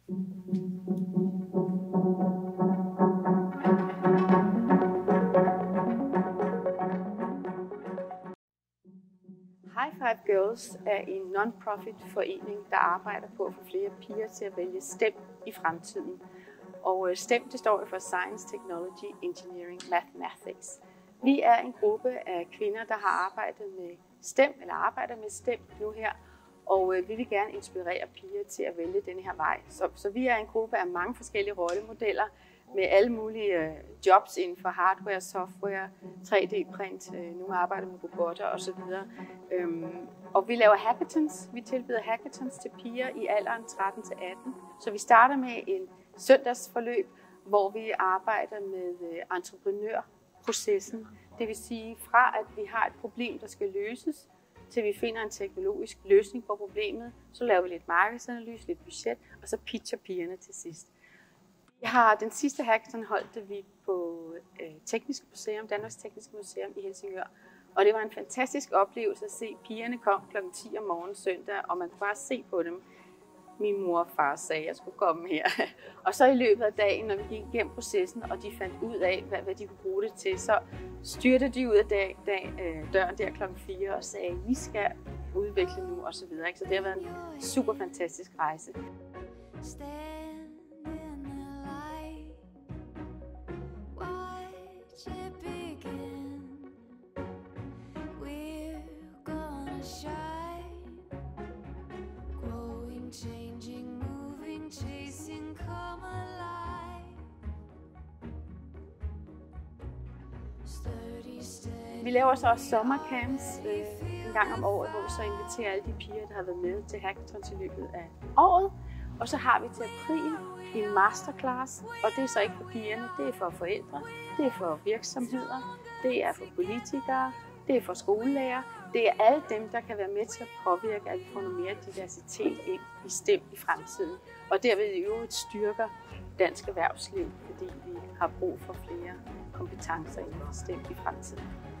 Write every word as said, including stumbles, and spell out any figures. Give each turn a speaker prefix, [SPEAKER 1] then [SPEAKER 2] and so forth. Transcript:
[SPEAKER 1] High Five Girls er en non-profit forening, der arbejder på at få flere piger til at vælge STEM i fremtiden. Og STEM, det står for Science, Technology, Engineering, Mathematics. Vi er en gruppe af kvinder, der har arbejdet med STEM, eller arbejder med STEM nu her, og vi vil gerne inspirere piger til at vælge denne her vej. Så, så vi er en gruppe af mange forskellige rollemodeller med alle mulige jobs inden for hardware, software, tre D-print, nogle arbejder med robotter osv. Og vi laver hackathons. Vi tilbyder hackathons til piger i alderen tretten til atten. Så vi starter med en søndagsforløb, hvor vi arbejder med entreprenørprocessen. Det vil sige, fra at vi har et problem, der skal løses, til vi finder en teknologisk løsning på problemet, så laver vi lidt markedsanalyse, lidt budget, og så pitcher pigerne til sidst. Vi har den sidste hackathon holdt vi på øh, Teknisk Museum, Danmarks Tekniske Museum i Helsingør. Og det var en fantastisk oplevelse at se, pigerne kom klokken ti om morgenen søndag, og man kunne bare se på dem. Min mor og far sagde, at jeg skulle komme her. Og så i løbet af dagen, når vi gik igennem processen, og de fandt ud af, hvad, hvad de kunne bruge det til, så styrte de ud af dag, dag, øh, døren der klokken fire og sagde, at vi skal udvikle nu og så videre. Så det har været en super fantastisk rejse. Vi laver så også sommercamps øh, en gang om året, hvor vi så inviterer alle de piger, der har været med til hackathons i løbet af året. Og så har vi til april en masterclass, og det er så ikke for pigerne, det er for forældre, det er for virksomheder, det er for politikere, det er for skolelærer. Det er alle dem, der kan være med til at påvirke, at vi får noget mere diversitet ind i STEM i fremtiden. Og derved i øvrigt styrker dansk erhvervsliv, fordi vi har brug for flere kompetencer inden for STEM i fremtiden.